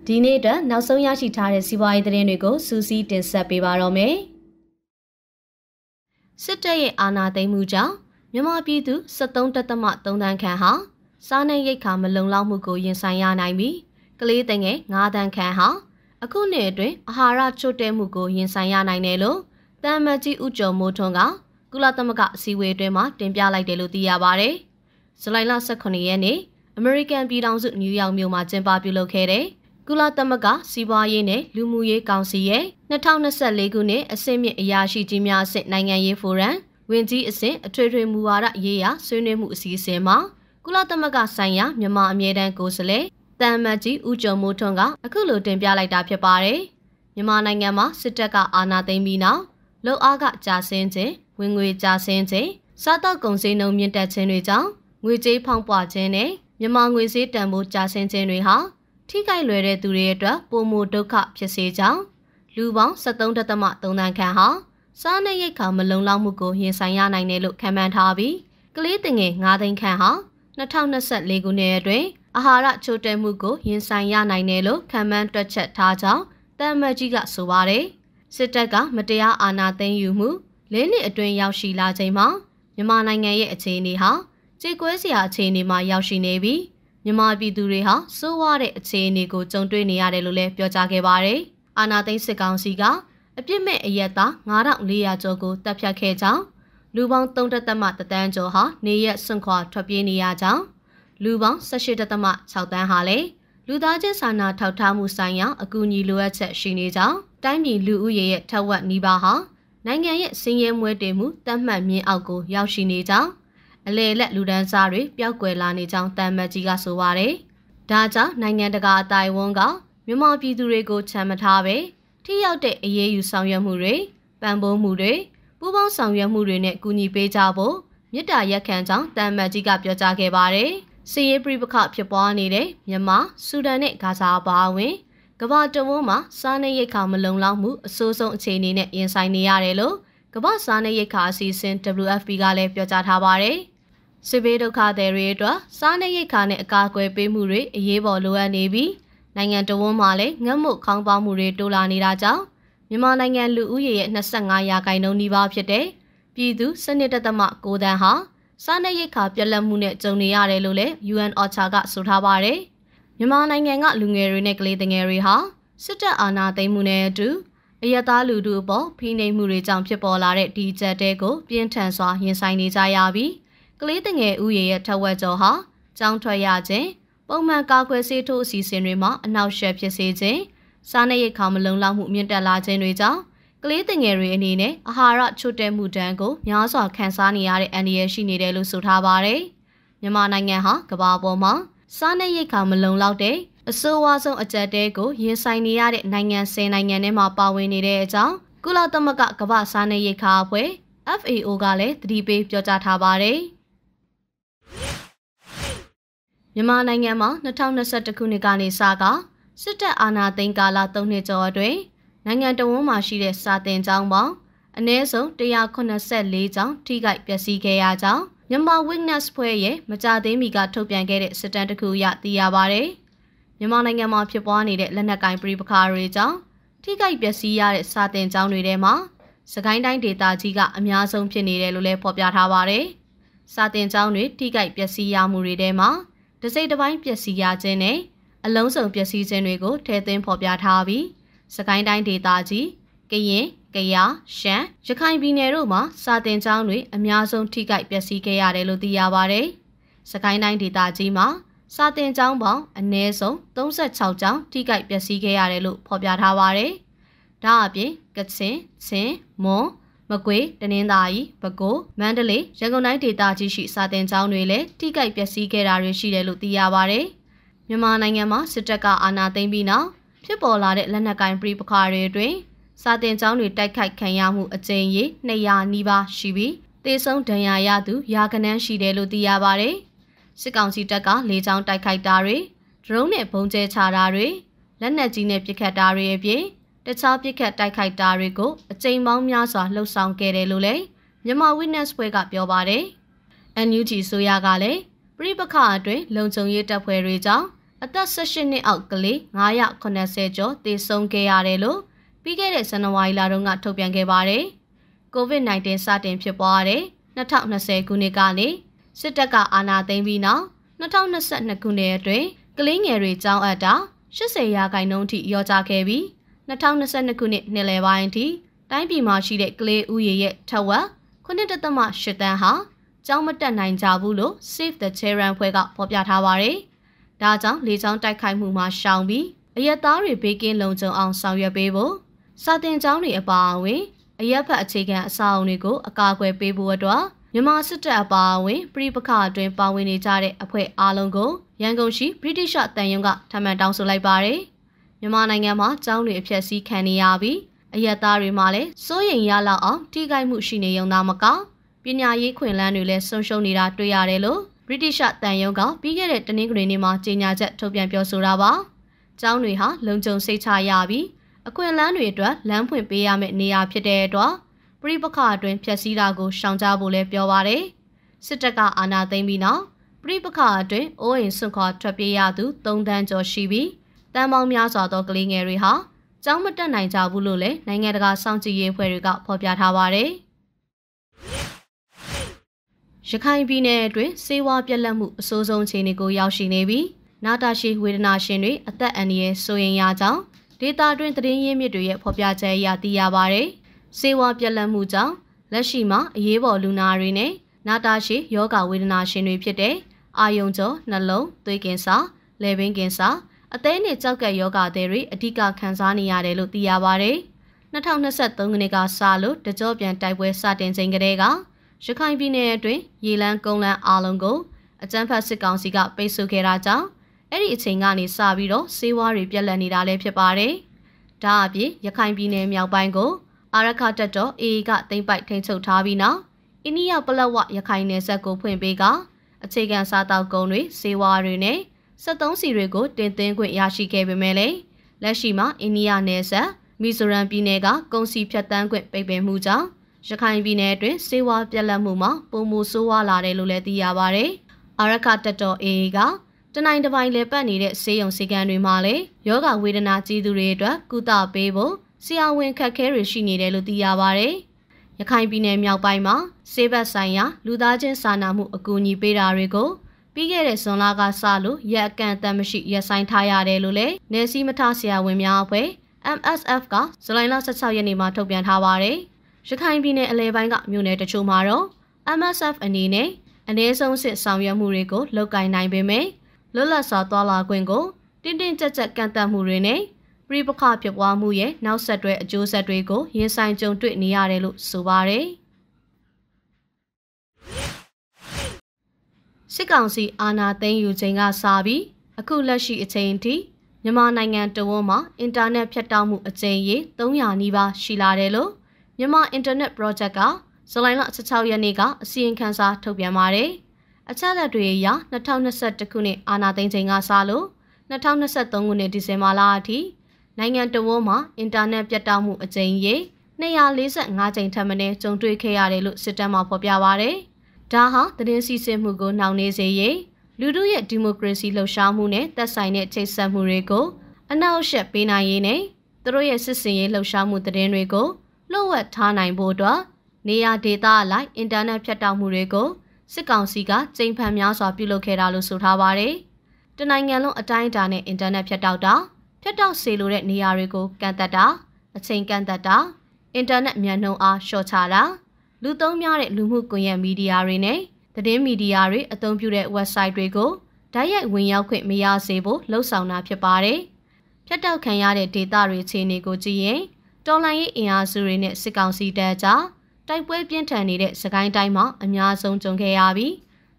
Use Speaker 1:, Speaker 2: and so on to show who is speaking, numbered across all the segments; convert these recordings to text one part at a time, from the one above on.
Speaker 1: ဒီနေ့အတွက်နောက်ဆုံးရရှိထားတဲ့စီးပွားရေးသတင်းတွေကိုစူးစီးတင်ဆက်ပေးပါတော့မယ်။စစ်တပ်ရဲ့အာဏာသိမ်းမှုကြောင့်မြန်မာပြည်သူ73.3 သန်းခန့်ဟာစားနပ်ရိက္ခာမလုံလောက်မှုကိုရင်ဆိုင်ရနိုင်ပြီးကလေးငယ်9 သန်းခန့်ဟာအခုနှစ်အတွင်းအာဟာရချို့တဲ့မှုကိုရင်ဆိုင်ရနိုင်တယ်လို့တမ်မတ်ကြီးဦးကျော်မိုးထွန်းကကုလသမဂ္ဂအစည်းအဝေးအတွင်းမှာတင်ပြလိုက်တယ်လို့သိရပါတယ်။ဇူလိုင်လ18ရက်နေ့အမေရိကန်ပြည်ထောင်စုနယူးယောက်မြို့မှာကျင်းပပြုလုပ်ခဲ့တဲ့ကုလသမဂ္ဂစီးပွားရေးနဲ့လူမှုရေးကောင်စီရဲ့2024ခုနှစ်အဆင့်မြင့်အရာရှိကြီးများအဆင့်နိုင်ငံရေးဖိုရမ်ဝင်ကြီးအဆင့်အထွေထွေမူဝါဒရေးရာဆွေးနွေးမှုအစည်းအဝေးမှာကုလသမဂ္ဂဆိုင်ရာမြန်မာအမြဲတမ်းကိုယ်စားလှယ်တမ်မတ်ကြီးဦးကျော်မိုးထွန်းကအခုလိုတင်ပြလိုက်တာဖြစ်ပါတယ်။မြန်မာနိုင်ငံမှာစစ်တပ်ကအာဏာသိမ်းပြီးနောက်လုံအားကကြာဆင်းခြင်းဝင်ငွေကြာဆင်းခြင်းစားတောက်ကုန်စည်နှုန်းမြင့်တက်ခြင်းတွေကြောင့်ငွေကြေးဖောင်းပွခြင်းနဲ့မြန်မာငွေစည်းတန်ဖိုးကြာဆင်းခြင်းတွေဟာထိခိုက်လွယ်တဲ့သူတွေအတွက်ပိုမိုဒုက္ခဖြစ်စေကြောင်းလူပေါင်း73.3 သန်းခန့်ဟာစားနပ်ရိက္ခာမလုံလောက်မှုကိုရင်ဆိုင်ရနိုင်တယ်လို့ခန့်မှန်းထားပြီးကလေးငယ်9 သိန်းခန့်ဟာ2024ခုနှစ်အတွင်းအာဟာရချို့တဲ့မှုကိုရင်ဆိုင်ရနိုင်တယ်လို့ခန့်မှန်းတွက်ချက်ထားကြောင်းတမ်မတ်ကြီးကဆိုပါတယ်။စစ်တပ်ကမတရားအာဏာသိမ်းယူမှု၄ နှစ်အတွင်းရောက်ရှိလာချိန်မှာမြန်မာနိုင်ငံရဲ့အခြေအနေဟာကြေကွဲစရာအခြေအနေမှာရောက်ရှိနေပြီးမြန်မာပြည်သူတွေဟာစိုးဝါးတဲ့အခြေအနေကိုကြုံတွေ့နေရတယ်လို့လည်းပြောကြားခဲ့ပါတယ်။အာဏာသိမ်းစစ်ကောင်စီကအပြစ်မဲ့အရက်သား9400ကျော်ကိုတပ်ဖြတ်ခဲ့ကြောင်းလူပေါင်း3.1 သန်းကျော်ဟာနေရက်စွန့်ခွာထွက်ပြေးနေရကြောင်းလူပေါင်း18.6 သန်းဟာလည်းလူသားချင်းစာနာထောက်ထားမှုဆိုင်ရာအကူအညီလိုအပ်ချက်ရှိနေကြောင်းတိုင်းပြည်လူဦးရေရဲ့ထက်ဝက်နီးပါးဟာနိုင်ငံရဲ့စည်ရဲမွဲတေမှုတတ်မှတ်မြင့်အောက်ကိုရောက်ရှိနေကြောင်းအလေလက်လူဒန်းစားတွေပျောက်ကွယ်လာနေကြောင်းတမ်မတ်ကြီးကဆိုပါတယ်။ဒါကြောင့်နိုင်ငံတကာအတိုင်းအဝန်ကမြန်မာပြည်သူတွေကိုချမ်းမထားပဲထိရောက်တဲ့အရေးယူဆောင်ရွက်မှုတွေပံ့ပိုးမှုတွေပူးပေါင်းဆောင်ရွက်မှုတွေနဲ့ကူညီပေးကြဖို့မေတ္တာရပ်ခံကြောင်းတမ်မတ်ကြီးကပြောကြားခဲ့ပါတယ်။စစ်ရေးပဋိပက္ခဖြစ်ပွားနေတဲ့မြန်မာ၊ဆူဒန်နဲ့ဂါဇာအပါအဝင်ကမ္ဘာတဝန်းမှာစားနပ်ရိက္ခာမလုံလောက်မှုအဆိုးဆုံးအခြေအနေနဲ့ရင်ဆိုင်နေရတယ်လို့ကမ္ဘာစားနပ်ရိက္ခာအစီအစဉ် WFP ကလည်းပြောကြားထားပါတယ်။စစ်ဘေးဒုက္ခသည်တွေအတွက်စားနပ်ရိက္ခာနဲ့အကာအကွယ်ပေးမှုတွေအရေးပေါ်လိုအပ်နေပြီးနိုင်ငံတော်ဝန်မှလည်းငတ်မွတ်ခေါင်းပါမှုတွေတိုးလာနေတာကြောင့်မြန်မာနိုင်ငံလူဦးရေရဲ့25%နီးပါးဖြစ်တဲ့ပြည်သူ12.9 သန်းဟာစားနပ်ရိက္ခာပြတ်လတ်မှုနဲ့ကြုံနေရတယ်လို့လည်း UN OCHA ကဆိုထားပါတယ်။မြန်မာနိုင်ငံကလူငယ်တွေနဲ့ကလေးငယ်တွေဟာစစ်တပ်အာဏာသိမ်းမှုနဲ့အတူအယက်သားလူထုအပေါ်ဖိနှိပ်မှုတွေကြောင့်ဖြစ်ပေါ်လာတဲ့ဒီကြက်တဲကိုပြင်းထန်စွာရင်ဆိုင်နေကြရပြီးကလေးငယ်ဦးရေရဲ့ထက်ဝက်ကျော်ဟာကြောင်းထွက်ရခြင်းပုံမှန်ကာကွယ်ဆေးထိုးအစီအစဉ်တွေမှာအနောက်ရှက်ဖြစ်စေခြင်းစားနပ်ရိက္ခာမလုံလောက်မှုမြင့်တက်လာခြင်းတွေကြောင့်ကလေးငယ်တွေအနေနဲ့အာဟာရချို့တဲ့မှုတန်းကိုများစွာခံစားနေရတဲ့အန္တရာယ်ရှိနေတယ်လို့ဆိုထားပါတယ်။မြန်မာနိုင်ငံဟာကမ္ဘာပေါ်မှာစားနပ်ရိက္ခာမလုံလောက်တဲ့အဆိုးအဝါဆုံးအကျပ်တဲကိုရင်ဆိုင်နေရတဲ့နိုင်ငံ10 နိုင်ငံထဲမှာပါဝင်နေတဲ့အကြောင်းကုလသမဂ္ဂကမ္ဘာစားနပ်ရိက္ခာအဖွဲ့ FAO ကလည်းသတိပေးပြောကြားထားပါတယ်။မြန်မာနိုင်ငံမှာ2021ခုနှစ်ကနေစကစစ်တပ်အာဏာသိမ်းကာလ3 နှစ်ကျော်အတွင်းနိုင်ငံတော်ဝန်မှရှိတဲ့စာတင်ကျောင်းပေါင်းအနည်းဆုံး184ကျောင်းထိခိုက်ပျက်စီးခဲ့ရကြောင်းမြန်မာ Witness ဖွဲ့ရဲ့မကြသေးမီကထုတ်ပြန်ခဲ့တဲ့စစ်တမ်းတစ်ခုအရသိရပါတယ်။မြန်မာနိုင်ငံမှာဖြစ်ပွားနေတဲ့လက်နက်ကိုင်ပဋိပက္ခတွေကြောင့်ထိခိုက်ပျက်စီးရတဲ့စာတင်ကျောင်းတွေထဲမှာစကိုင်းတိုင်းဒေသကြီးကအများဆုံးဖြစ်နေတယ်လို့လည်းဖော်ပြထားပါတယ်။စာတင်ကျောင်းတွေထိခိုက်ပျက်စီးရမှုတွေထဲမှာတစိမ့်တစ်ပိုင်းပျက်စီးရခြင်းနဲ့အလုံးစုံပျက်စီးခြင်းတွေကိုထည့်သွင်းဖော်ပြထားပြီးစကိုင်းတိုင်းဒေသကြီးကရင်ကယားရှမ်းရခိုင်ပြည်နယ်တို့မှာစာတင်ကျောင်းတွေအများဆုံးထိခိုက်ပျက်စီးခဲ့ရတယ်လို့သိရပါတယ်။စကိုင်းတိုင်းဒေသကြီးမှာစာတင်ကျောင်းပေါင်းအနည်းဆုံး36ကျောင်းထိခိုက်ပျက်စီးခဲ့ရတယ်လို့ဖော်ပြထားပါတယ်။ဒါအပြင်ကချင်၊ချင်း၊မွန်၊မကွေး၊တနင်္သာရီ၊ပဲခူး၊မန္တလေး၊ရန်ကုန်တိုင်းဒေသကြီးရှိစာတင်ကျောင်းတွေလည်းထိခိုက်ပျက်စီးခဲ့တာတွေရှိတယ်လို့သိရပါတယ်။မြန်မာနိုင်ငံမှာစစ်တပ်ကအာဏာသိမ်းပြီးနောက်ဖြစ်ပေါ်လာတဲ့လက်နက်ကိုင်ပဋိပက္ခတွေအတွင်းစာတင်ကျောင်းတွေတိုက်ခိုက်ခံရမှုအကြိမ်ရေ200နီးပါးရှိပြီးသေဆုံးဒဏ်ရာရသူရာဂဏန်းရှိတယ်လို့သိရပါတယ်။စစ်ကောင်စီတပ်ကလေကြောင်းတိုက်ခိုက်တာတွေဒရုန်းနဲ့ဘုံကျဲချတာတွေလက်နက်ကြီးနဲ့ပစ်ခတ်တာတွေအပြင်တခြားပစ်ခတ်တိုက်ခိုက်တာတွေကိုအကြိမ်ပေါင်းများစွာလှုပ်ဆောင်ခဲ့တယ်လို့လည်းမြန်မာ Witness ဖွဲ့ကပြောပါတယ်။ NUG ဆိုရကလည်းပဋိပက္ခအတွင်းလုံခြုံရေးတပ်ဖွဲ့တွေကြောင့်အသက်18နှစ်အောက်ကလေး980ကျော်သေဆုံးခဲ့ရတယ်လို့ပြီးခဲ့တဲ့ဇန်နဝါရီလတုန်းကထုတ်ပြန်ခဲ့ပါတယ်။ COVID-19 စတင်ဖြစ်ပွားတဲ့2020ခုနှစ်ကနေစစ်တပ်ကအာဏာသိမ်းပြီးနောက်2022ခုနှစ်အတွင်းကလေးငယ်တွေကြောင်းအပ်တာ80%ထိလျော့ကျခဲ့ပြီး2022ခုနှစ်နှစ်လယ်ပိုင်းအထိတိုင်းပြည်မှာရှိတဲ့ကလေးဦးရေရဲ့ထက်ဝက်9.8 တန်းဟာကျောင်းမတက်နိုင်ကြဘူးလို့ Save the Children ဖွဲ့ကဖော်ပြထားပါတယ်။ဒါကြောင့်လေကြောင်းတိုက်ခိုက်မှုမှာရှောင်ပြီးအရက်သားတွေဘေးကင်းလုံခြုံအောင်ဆောင်ရွက်ပေးဖို့စာသင်ကျောင်းတွေအပါအဝင်အရက်ဖက်အခြေခံအဆောက်အုံတွေကိုအကာအကွယ်ပေးဖို့အတွက်မြန်မာစစ်တပ်အပါအဝင်ပြည်ပခအတွင်းပါဝင်နေကြတဲ့အဖွဲ့အားလုံးကိုရန်ကုန်ရှိ British တန်ယုံကထပ်မံတောင်းဆိုလိုက်ပါတယ်။မြန်မာနိုင်ငံမှာကျောင်းတွေအဖျက်ဆီးခံနေရပြီးအရက်သားတွေမှာလည်းစိုးရိမ်ရလောက်အောင်ထိခိုက်မှုရှိနေုံသာမကပညာရေးခွင့်လန်းတွေလည်းဆုံးရှုံးနေတာတွေ့ရတယ်လို့ British တန်ယုံကပြီးခဲ့တဲ့တနင်္ဂနွေနေ့မှာကြေညာချက်ထုတ်ပြန်ပြောဆိုတာပါ။ကျောင်းတွေဟာလုံခြုံစိတ်ချရပြီးအခွင့်အလမ်းတွေအတွက်လမ်းဖွင့်ပေးရမယ့်နေရာဖြစ်တဲ့အတွက်ပြည်ပခအတွင်းဖျက်ဆီးတာကိုရှောင်ကြဖို့လည်းပြောပါတယ်။စစ်တပ်ကအာဏာသိမ်းပြီးနောက်ပြည်ပခအတွင်းအိုးအိမ်ဆွန့်ခွာထွက်ပြေးရသူ3တန်းကျော်ရှိပြီးတန်ပေါင်းများစွာသောကလေးငယ်တွေဟာကျောင်းမတက်နိုင်ကြဘူးလို့လည်းနိုင်ငံတကာစောင့်ကြည့်ရေးအဖွဲ့တွေကဖော်ပြထားပါတယ်။ရခိုင်ပြည်နယ်အတွင်းစေဝါပြက်လက်မှုအဆိုးဆုံးအခြေအနေကိုရောက်ရှိနေပြီးနာတာရှည်ဝေဒနာရှင်တွေအသက်အန္တရာယ်ဆိုရင်ရကြောင်းဒေတာတွင်သတင်းရင်းမြစ်တွေရဲ့ဖော်ပြချက်အရသိရပါတယ်။စေဝါပြက်လက်မှုကြောင့်လက်ရှိမှာအရေးပေါ်လူနာတွေနဲ့နာတာရှည်ယောဂဝေဒနာရှင်တွေဖြစ်တဲ့အာယုံကြောနှလုံးသွေးကင်ဆာလည်ပင်းကင်ဆာအသေးနဲ့ကြောက်ကက်ယောဂသည်တွေအဓိကခံစားနေရတယ်လို့သိရပါတယ်။2023ခုနှစ်ကစလို့တကြောပြန်တိုက်ပွဲစတင်ချိန်ကတည်းကရခိုင်ပြည်နယ်အတွင်းရေလန်းကုန်းလန်းအားလုံးကိုအကြမ်းဖက်စစ်ကောင်စီကပိတ်ဆို့ခဲ့တာကြောင့်အဲ့ဒီအချိန်ကနေစပြီးတော့စေဝါတွေပြက်လက်နေတာလည်းဖြစ်ပါတယ်။ဒါအပြင်ရခိုင်ပြည်နယ်မြောက်ပိုင်းကိုအာရခတပ်တော် AA ကသိမ်းပိုက်ထိန်းချုပ်ထားပြီးနောက်အိန္ဒိယပလက်ဝရခိုင်နယ်စပ်ကိုဖွင့်ပေးကအခြေခံစားတောက်ကုန်တွေစေဝါတွေနဲ့73စီတွေကိုတင်သွင်းခွင့်ရရှိခဲ့ပေမဲ့လည်းလက်ရှိမှာအိန္ဒိယနယ်စပ်မီဇိုရမ်ပြည်နယ်ကကုန်စည်ဖြတ်တန်းခွင့်ပိတ်ပင်မှုကြောင့်ရခိုင်ပြည်နယ်အတွင်းစေဝါပြက်လက်မှုမှာပုံမှုဆိုးဝါးလာတယ်လို့လည်းသိရပါတယ်။အာရခတပ်တော် AA ကတနိုင်တစ်ပိုင်းလဲပတ်နေတဲ့ဆေးရုံစီကံတွေမှာလည်းယောဂဝေဒနာကြီးသူတွေအတွက်ကုသပေးဖို့ဆရာဝန်ခက်ခဲတွေရှိနေတယ်လို့သိရပါတယ်။ရခိုင်ပြည်နယ်မြောက်ပိုင်းမှာဆေးဘက်ဆိုင်ရာလူသားချင်းစာနာမှုအကူအညီပေးတာတွေကိုပြီးခဲ့တဲ့ဇွန်လကစလို့ရက်အကန့်အသတ်မရှိရပ်ဆိုင်းထားရတယ်လို့လည်းနယ်စည်းမထားဆရာဝန်များအဖွဲ့ MSF ကဇူလိုင်လ16ရက်နေ့မှာထုတ်ပြန်ထားပါတယ်။ရခိုင်ပြည်နယ်အလဲပိုင်းကမြို့နယ်တချို့မှာတော့ MSF အနေနဲ့အနည်းဆုံးစစ်ဆောင်ရွက်မှုတွေကိုလုပ်ကိုင်နိုင်ပေမဲ့လွတ်လပ်စွာသွားလာခွင့်ကိုတင်းတင်းကြပ်ကြပ်ကန့်သတ်မှုတွေနဲ့ပြည်ပခဖြစ်ပွားမှုရဲ့နောက်ဆက်တွဲအကျိုးဆက်တွေကိုရင်ဆိုင်ကြုံတွေ့နေရတယ်လို့ဆိုပါတယ်။စစ်ကောင်စီအာဏာသိမ်းယူချိန်ကစပြီးအခုလက်ရှိအချိန်ထိမြန်မာနိုင်ငံတဝန်းမှာအင်တာနက်ဖြတ်တောက်မှုအကြိမ်ရေ300နီးပါးရှိလာတယ်လို့မြန်မာအင်တာနက် project ကဇူလိုင်လ16ရက်နေ့ကအစီရင်ခံစာထုတ်ပြန်ပါတယ်။အချက်အလက်တွေအရ2021ခုနှစ်အာဏာသိမ်းချိန်ကစလို့2023ခုနှစ်ဒီဇင်ဘာလအထိနိုင်ငံတဝန်းမှာအင်တာနက်ပြတ်တောက်မှုအကြိမ်ရေ245ကြိမ်ထက်မနည်းကြုံတွေ့ခဲ့ရတယ်လို့စစ်တမ်းမှာဖော်ပြပါတယ်။ဒါဟာသတင်းစီးဆင်းမှုကိုနှောင့်နှေးစေရေးလူထုရဲ့ဒီမိုကရေစီလှုပ်ရှားမှုနဲ့သက်ဆိုင်တဲ့ချိတ်ဆက်မှုတွေကိုအနှောက်အယှက်ပေးနိုင်ရေးနဲ့သူတို့ရဲ့စစ်စင်ရေးလှုပ်ရှားမှုသတင်းတွေကိုလှုပ်ဝက်ထားနိုင်ဖို့အတွက်နေရာဒေသအလိုက်အင်တာနက်ဖြတ်တောက်မှုတွေကိုစစ်ကောင်စီကကြိမ်ဖန်များစွာပြုလုပ်ခဲ့တာလို့ဆိုထားပါတယ်။တနိုင်ငံလုံးအတိုင်းအတာနဲ့အင်တာနက်ဖြတ်တောက်တာဖြတ်တောက်စေလိုတဲ့နေရာတွေကိုကန့်သတ်တာအချိန်ကန့်သတ်တာအင်တာနက်မြန်နှုန်းအားလျှော့ချတာလူသုံးများတဲ့လူမှုကွန်ရက်မီဒီယာတွေနဲ့သတင်းမီဒီယာတွေအသုံးပြုတဲ့ website တွေကိုတိုက်ရိုက်ဝင်ရောက်ခွင့်မရစေဖို့လှုံ့ဆော်တာဖြစ်ပါတယ်။ဖြတ်တောက်ခံရတဲ့ဒေသတွေအခြေအနေကိုကြည့်ရင်တော်လှန်ရေးအင်အားစုတွေနဲ့စစ်ကောင်စီတပ်ကြားတိုက်ပွဲပြင်းထန်နေတဲ့စကိုင်းတိုင်းမှာအများဆုံးကြုံခဲ့ရပြီး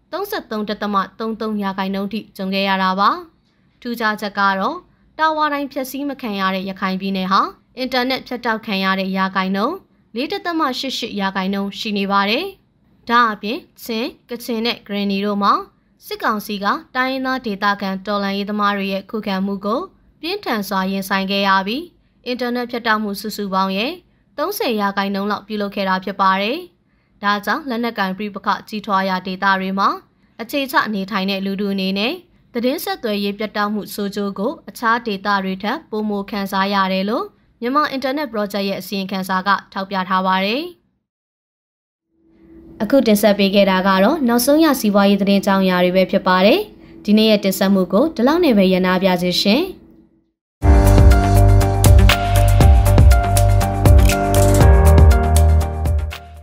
Speaker 1: 33.33%ထိကြုံခဲ့ရတာပါ။ထူးခြားချက်ကတော့တာဝါတိုင်းဖြတ်စည်းမခံရတဲ့ရခိုင်ပြည်နယ်ဟာအင်တာနက်ဖြတ်တောက်ခံရတဲ့ရာခိုင်နှုန်း4.88%ရှိနေပါတယ်။ဒါအပြင်ချင်းကချင်နဲ့ဂရနီတို့မှာစစ်ကောင်စီကတိုင်းရင်းသားဒေသခံတော်လှန်ရေးသမားတွေရဲ့ခုခံမှုကိုပြင်းထန်စွာရင်ဆိုင်ခဲ့ရပြီးအင်တာနက်ဖြတ်တောက်မှုစုစုပေါင်းရဲ့30%လောက်ပြုလုပ်ခဲ့တာဖြစ်ပါတယ်။ဒါကြောင့်လက်နက်ကင်ပြည်ပခကြီးထွားရာဒေသတွေမှာအခြေချနေထိုင်တဲ့လူထုအနေနဲ့သတင်းဆက်သွယ်ရေးပြတ်တောက်မှုဆိုးကျိုးကိုအခြားဒေသတွေထက်ပိုမိုခန်းစားရတယ်လို့မြန်မာအင်တာနက် project ရဲ့အစီရင်ခံစာကထောက်ပြထားပါတယ်။အခုတင်ဆက်ပေးခဲ့တာကတော့နောက်ဆုံးရစီးပွားရေးသတင်းကြောင်းအရာတွေပဲဖြစ်ပါတယ်။ဒီနေ့ရဲ့တင်ဆက်မှုကိုဒီလောက်နဲ့ပဲရနာပြစေရှင်။